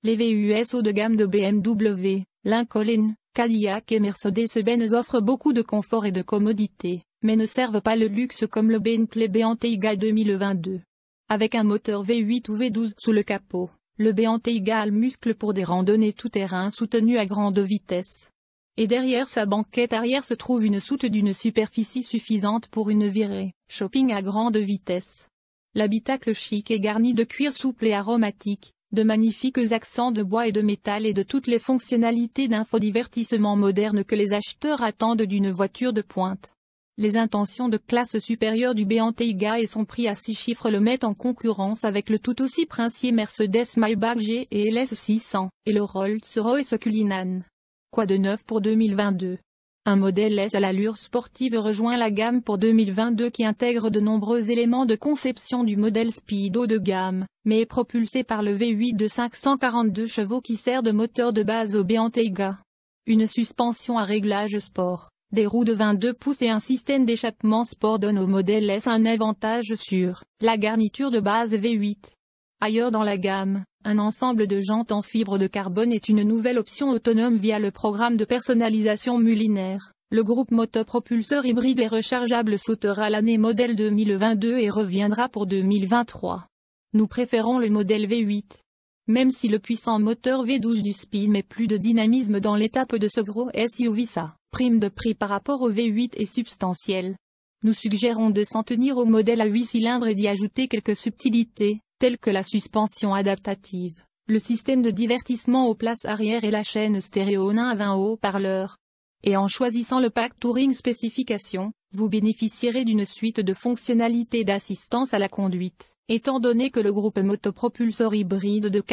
Les VUS haut de gamme de BMW, Lincoln, Cadillac et Mercedes-Benz offrent beaucoup de confort et de commodité, mais ne servent pas le luxe comme le Bentley Bentayga 2022. Avec un moteur V8 ou V12 sous le capot, le Bentayga a le muscle pour des randonnées tout-terrain soutenues à grande vitesse. Et derrière sa banquette arrière se trouve une soute d'une superficie suffisante pour une virée shopping à grande vitesse. L'habitacle chic est garni de cuir souple et aromatique, de magnifiques accents de bois et de métal et de toutes les fonctionnalités d'infodivertissement moderne que les acheteurs attendent d'une voiture de pointe. Les intentions de classe supérieure du Bentayga et son prix à 6 chiffres le mettent en concurrence avec le tout aussi princier Mercedes-Maybach G et LS 600, et le Rolls-Royce Cullinan. Quoi de neuf pour 2022? Un modèle S à l'allure sportive rejoint la gamme pour 2022 qui intègre de nombreux éléments de conception du modèle Speed haut de gamme, mais est propulsé par le V8 de 542 chevaux qui sert de moteur de base au Bentayga. Une suspension à réglage sport, des roues de 22 pouces et un système d'échappement sport donnent au modèle S un avantage sur la garniture de base V8. Ailleurs dans la gamme, un ensemble de jantes en fibre de carbone est une nouvelle option autonome via le programme de personnalisation Mulliner. Le groupe motopropulseur hybride et rechargeable sautera l'année modèle 2022 et reviendra pour 2023. Nous préférons le modèle V8. Même si le puissant moteur V12 du Speed met plus de dynamisme dans l'étape de ce gros SUV, sa prime de prix par rapport au V8 est substantielle. Nous suggérons de s'en tenir au modèle à 8 cylindres et d'y ajouter quelques subtilités, telles que la suspension adaptative, le système de divertissement aux places arrière et la chaîne stéréo 1 à 20 haut-parleurs. Et en choisissant le pack Touring Spécification, vous bénéficierez d'une suite de fonctionnalités d'assistance à la conduite, étant donné que le groupe motopropulseur hybride de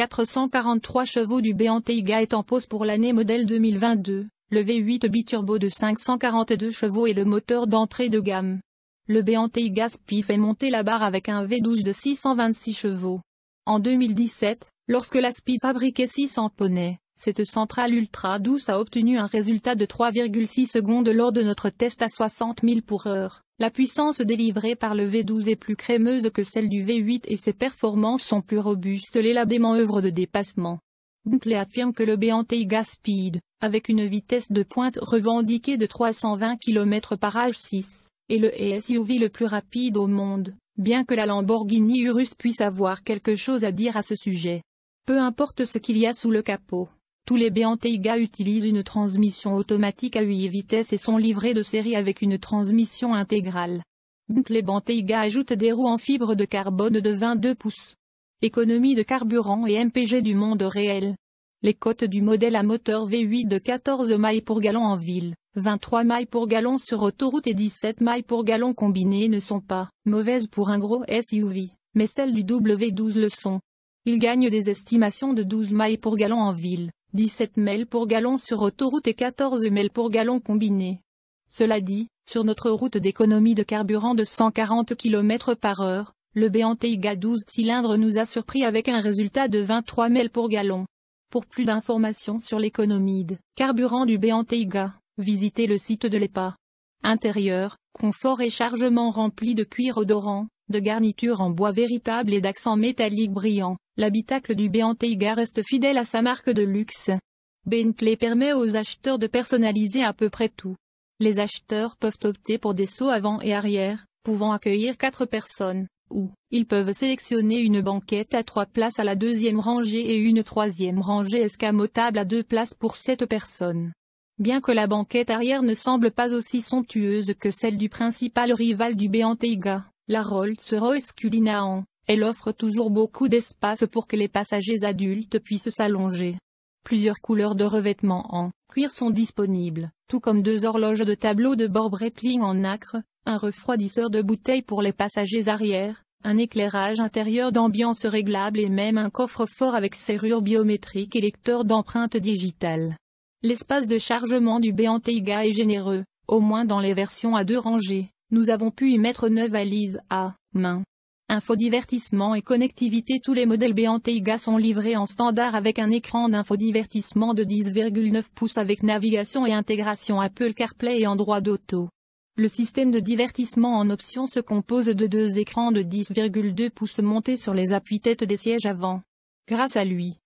443 chevaux du Bentayga est en pause pour l'année modèle 2022, le V8 biturbo de 542 chevaux est le moteur d'entrée de gamme. Le Bentayga Speed fait monter la barre avec un V12 de 626 chevaux. En 2017, lorsque la Speed fabriquait 600 poneys, cette centrale ultra douce a obtenu un résultat de 3,6 secondes lors de notre test à 60 000 pour heure. La puissance délivrée par le V12 est plus crémeuse que celle du V8 et ses performances sont plus robustes. L'élément œuvre de dépassement. Bentley affirme que le Bentayga Speed, avec une vitesse de pointe revendiquée de 320 km/h/6, est le SUV le plus rapide au monde, bien que la Lamborghini Urus puisse avoir quelque chose à dire à ce sujet. Peu importe ce qu'il y a sous le capot, tous les Bentayga utilisent une transmission automatique à 8 vitesses et sont livrés de série avec une transmission intégrale. Bentley Bentayga ajoute des roues en fibre de carbone de 22 pouces. Économie de carburant et MPG du monde réel. Les cotes du modèle à moteur V8 de 14 mailles pour gallon en ville, 23 mailles pour gallon sur autoroute et 17 mailles pour gallon combinées ne sont pas mauvaises pour un gros SUV, mais celles du W12 le sont. Il gagne des estimations de 12 mailles pour gallon en ville, 17 mailles pour gallon sur autoroute et 14 mailles pour gallon combinées. Cela dit, sur notre route d'économie de carburant de 140 km/h, le Bentayga 12 cylindres nous a surpris avec un résultat de 23 mailles pour gallon. Pour plus d'informations sur l'économie de carburant du Bentayga, visitez le site de l'EPA. Intérieur, confort et chargement rempli de cuir odorant, de garnitures en bois véritable et d'accents métalliques brillants, l'habitacle du Bentayga reste fidèle à sa marque de luxe. Bentley permet aux acheteurs de personnaliser à peu près tout. Les acheteurs peuvent opter pour des seaux avant et arrière, pouvant accueillir 4 personnes, ou ils peuvent sélectionner une banquette à 3 places à la deuxième rangée et une troisième rangée escamotable à 2 places pour 7 personnes. Bien que la banquette arrière ne semble pas aussi somptueuse que celle du principal rival du Bentayga, la Rolls-Royce Cullinan, elle offre toujours beaucoup d'espace pour que les passagers adultes puissent s'allonger. Plusieurs couleurs de revêtements en cuir sont disponibles, tout comme 2 horloges de tableau de bord Breitling en nacre, un refroidisseur de bouteilles pour les passagers arrière, un éclairage intérieur d'ambiance réglable et même un coffre-fort avec serrure biométrique et lecteur d'empreintes digitales. L'espace de chargement du Bentayga est généreux, au moins dans les versions à 2 rangées. Nous avons pu y mettre 9 valises à main. Infodivertissement et connectivité. Tous les modèles Bentayga sont livrés en standard avec un écran d'infodivertissement de 10,9 pouces avec navigation et intégration Apple CarPlay et Android Auto. Le système de divertissement en option se compose de 2 écrans de 10,2 pouces montés sur les appuis-têtes des sièges avant. Grâce à lui,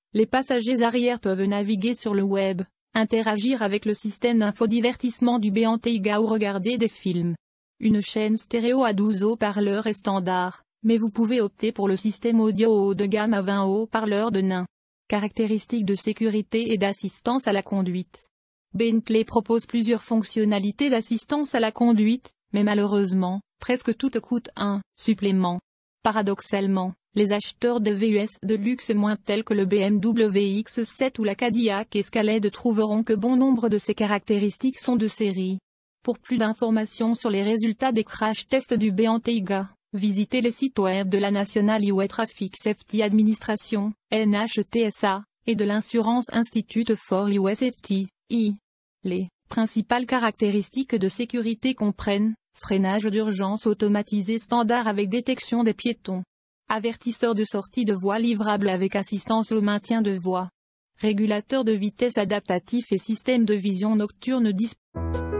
Les passagers arrière peuvent naviguer sur le web, interagir avec le système d'infodivertissement du BNTIGA ou regarder des films. Une chaîne stéréo à 12 haut-parleurs est standard, mais vous pouvez opter pour le système audio haut de gamme à 20 haut-parleurs de nain. Caractéristiques de sécurité et d'assistance à la conduite. Bentley propose plusieurs fonctionnalités d'assistance à la conduite, mais malheureusement, presque toutes coûtent un supplément. Paradoxalement, les acheteurs de VUS de luxe moins tels que le BMW X7 ou la Cadillac Escalade trouveront que bon nombre de ces caractéristiques sont de série. Pour plus d'informations sur les résultats des crash tests du BNTIGA, visitez les sites web de la National Highway Traffic Safety Administration, NHTSA, et de l'Insurance Institute for Highway Safety, I. Les principales caractéristiques de sécurité comprennent freinage d'urgence automatisé standard avec détection des piétons, avertisseur de sortie de voie livrable avec assistance au maintien de voie, régulateur de vitesse adaptatif et système de vision nocturne disponible.